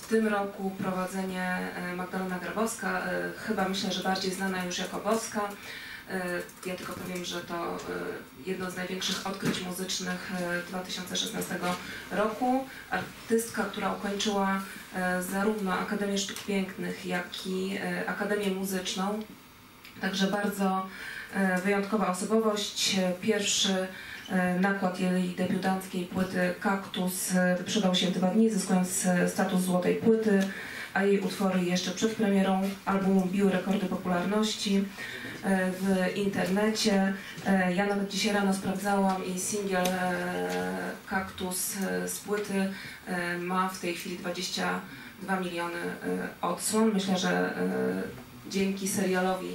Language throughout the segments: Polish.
tym roku prowadzenie Magdalena Grabowska, chyba myślę, że bardziej znana już jako Boska. Ja tylko powiem, że to jedno z największych odkryć muzycznych 2016 roku. Artystka, która ukończyła zarówno Akademię Sztuk Pięknych, jak i Akademię Muzyczną. Także bardzo wyjątkowa osobowość. Pierwszy nakład jej debiutanckiej płyty Kaktus wyprzedał się w 2 dni, zyskując status złotej płyty, a jej utwory jeszcze przed premierą albumu biły rekordy popularności w internecie. Ja nawet dzisiaj rano sprawdzałam i singiel Kaktus z płyty ma w tej chwili 22 miliony odsłon. Myślę, że dzięki serialowi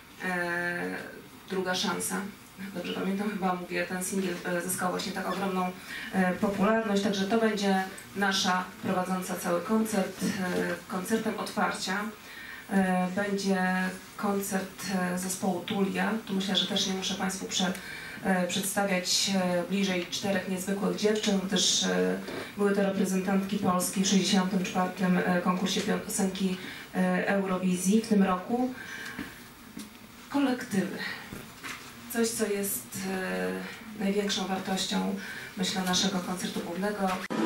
Druga szansa, dobrze pamiętam, chyba mówię, ten singiel zyskał właśnie tak ogromną popularność, także to będzie nasza prowadząca cały koncert. Koncertem otwarcia będzie koncert zespołu Tulia. Tu myślę, że też nie muszę Państwu przedstawiać bliżej 4 niezwykłych dziewczyn, gdyż były to reprezentantki Polski w 64. konkursie piosenki Eurowizji w tym roku. Kolektywy. Coś, co jest największą wartością, myślę, naszego koncertu głównego.